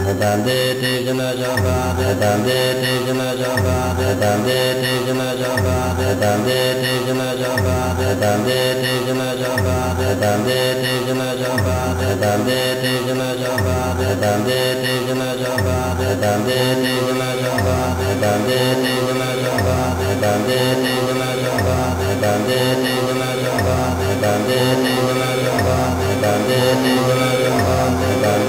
Dante te jana java, Dante te jana java, Dante te jana java, Dante te jana java, Dante te jana java, Dante te jana java, Dante te jana java, Dante te jana java, Dante te jana java, Dante te jana java, Dante te jana java, Dante te jana java, Dante te jana java, Dante te jana java,